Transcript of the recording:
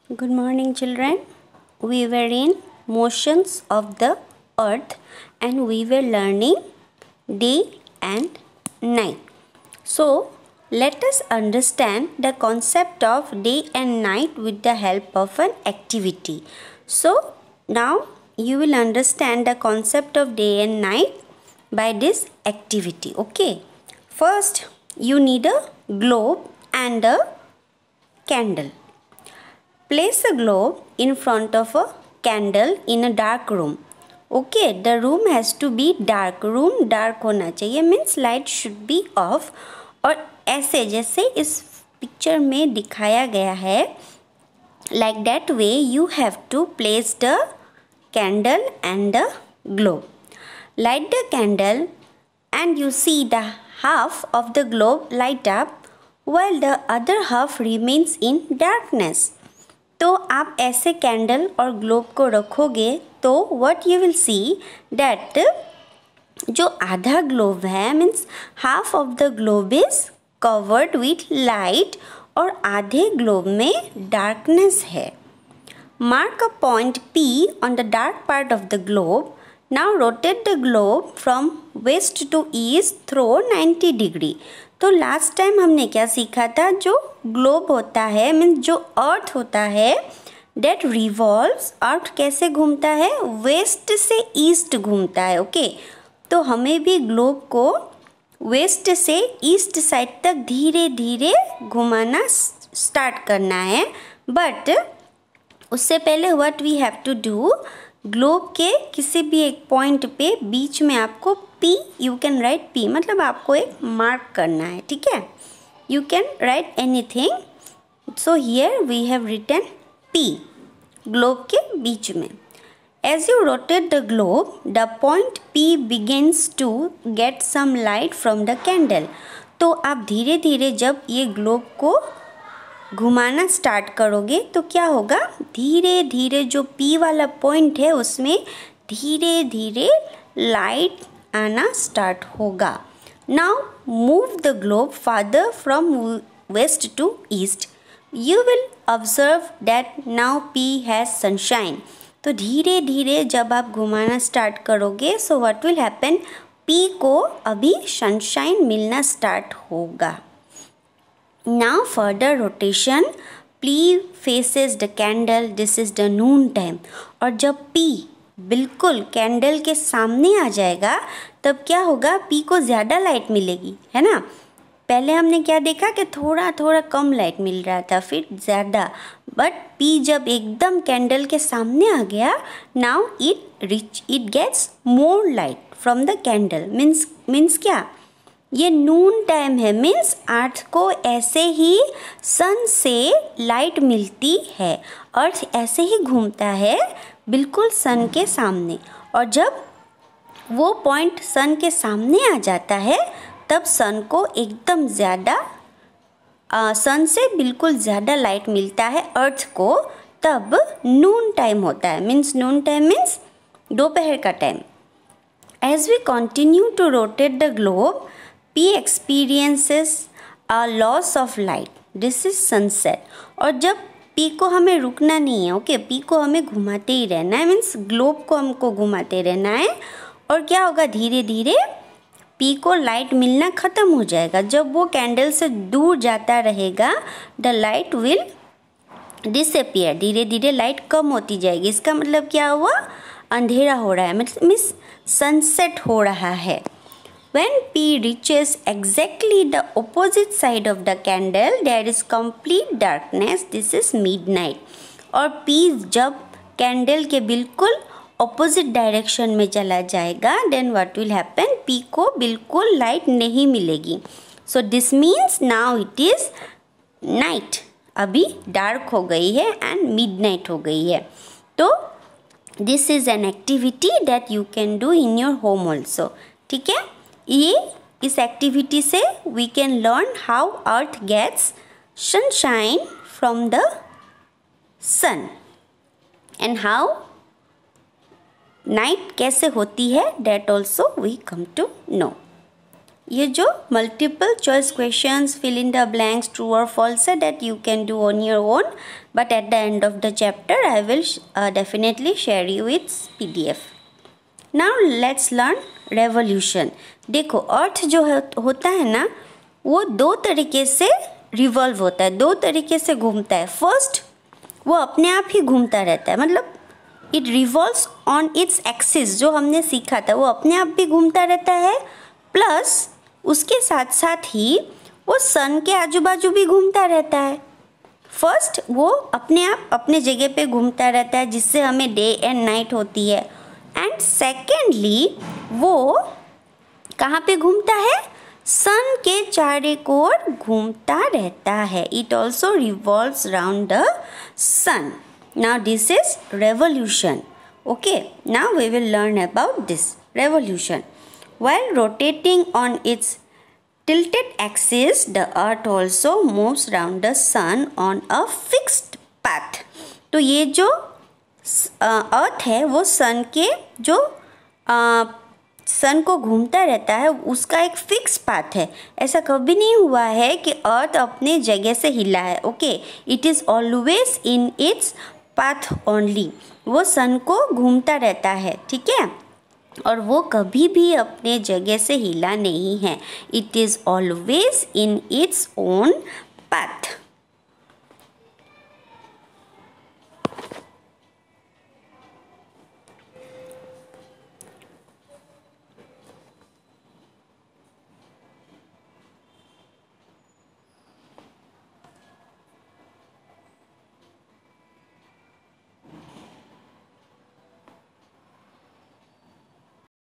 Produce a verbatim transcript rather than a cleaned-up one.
Good morning, children. We were in motions of the earth and we were learning day and night. So, let us understand the concept of day and night with the help of an activity. So, now you will understand the concept of day and night by this activity. Okay. First, you need a globe and a candle. Place a globe in front of a candle in a dark room. Okay, the room has to be dark. Room dark होना चाहिए, means light should be off. और ऐसे जैसे इस picture में दिखाया गया है, like that way you have to place the candle and the globe. Light the candle and you see the half of the globe light up while the other half remains in darkness. तो आप ऐसे candle और globe को रखोगे तो what you will see that जो आधा globe है means half of the globe is covered with light और आधे ग्लोब में डार्कनेस है. Mark a point P on the dark part of the globe. Now rotate the globe from west to east through ninety degree. तो last time हमने क्या सीखा था, जो ग्लोब होता है मीन्स जो अर्थ होता है डेट रिवॉल्व्स. अर्थ कैसे घूमता है, वेस्ट से ईस्ट घूमता है. Okay okay? तो हमें भी ग्लोब को वेस्ट से ईस्ट साइड तक धीरे धीरे घुमाना स्टार्ट करना है. बट उससे पहले what we have to do, globe के किसी भी एक पॉइंट पे बीच में आपको P, you can write P, मतलब आपको एक मार्क करना है. ठीक है, you can write anything. So here we have written P globe के बीच में. As you rotate the globe the point P begins to get some light from the candle. तो आप धीरे धीरे जब ये ग्लोब को घुमाना स्टार्ट करोगे तो क्या होगा, धीरे धीरे जो P वाला पॉइंट है उसमें धीरे धीरे लाइट आना स्टार्ट होगा. Now move the globe farther from west to east. You will observe that now P has sunshine. तो धीरे धीरे जब आप घुमाना स्टार्ट करोगे so what will happen, P को अभी सनशाइन मिलना स्टार्ट होगा. Now further rotation, P faces the candle. This is the noon time. और जब P बिल्कुल कैंडल के सामने आ जाएगा तब क्या होगा, P को ज़्यादा लाइट मिलेगी, है ना. पहले हमने क्या देखा कि थोड़ा थोड़ा कम लाइट मिल रहा था, फिर ज़्यादा. बट P जब एकदम कैंडल के सामने आ गया, now it reach it gets more light from the candle. Means means क्या, ये नून टाइम है, मीन्स अर्थ को ऐसे ही सन से लाइट मिलती है. अर्थ ऐसे ही घूमता है बिल्कुल सन के सामने, और जब वो पॉइंट सन के सामने आ जाता है तब सन को एकदम ज़्यादा सन से बिल्कुल ज़्यादा लाइट मिलता है अर्थ को. तब नून टाइम होता है. मीन्स नून टाइम मीन्स दोपहर का time. As we continue to rotate the globe P experiences a loss of light. This is sunset. और जब P को हमें रुकना नहीं है, ओके okay? P को हमें घुमाते ही रहना है, मीन्स ग्लोब को हमको घुमाते रहना है. और क्या होगा, धीरे धीरे P को लाइट मिलना ख़त्म हो जाएगा. जब वो कैंडल से दूर जाता रहेगा द लाइट विल डिसअपियर. धीरे धीरे लाइट कम होती जाएगी. इसका मतलब क्या हुआ, अंधेरा हो रहा है, मतलब मीन्स सनसेट हो रहा है. When P reaches exactly the opposite side of the candle, there is complete darkness. This is midnight. और P जब कैंडल के बिल्कुल opposite डायरेक्शन में चला जाएगा, then what will happen? P को बिल्कुल लाइट नहीं मिलेगी. So this means now it is night. अभी डार्क हो गई है and midnight हो गई है. तो this is an activity that you can do in your home also. ठीक है, ये इस एक्टिविटी से we can learn how earth gets sunshine from the sun and how night कैसे होती है, that also we come to know. ये जो multiple choice questions, fill in the blanks, true और फॉल्स है, that you can do on your own, but at the end of the chapter I will uh, definitely share you its P D F. Now let's learn revolution. देखो अर्थ जो है, होता है ना, वो दो तरीके से रिवॉल्व होता है, दो तरीके से घूमता है. फर्स्ट, वो अपने आप ही घूमता रहता है, मतलब it revolves on its axis. जो हमने सीखा था वो अपने आप भी घूमता रहता है, प्लस उसके साथ साथ ही वो सन के आजू बाजू भी घूमता रहता है. फर्स्ट, वो अपने आप अपने जगह पे घूमता रहता है, जिससे हमें डे एंड नाइट होती है. एंड सेकेंडली, वो कहाँ पे घूमता है? सन के चारों ओर घूमता रहता है. It also revolves round the sun. Now this is revolution. Okay, now we will learn about this revolution. While rotating on its tilted axis, the earth also moves round the sun on a fixed path. तो ये जो अर्थ है वो सन के जो सन को घूमता रहता है उसका एक फिक्स पाथ है. ऐसा कभी नहीं हुआ है कि अर्थ अपने जगह से हिला है. Okay, it is always in its path only. वो सन को घूमता रहता है, ठीक है, और वो कभी भी अपने जगह से हिला नहीं है. It is always in its own path.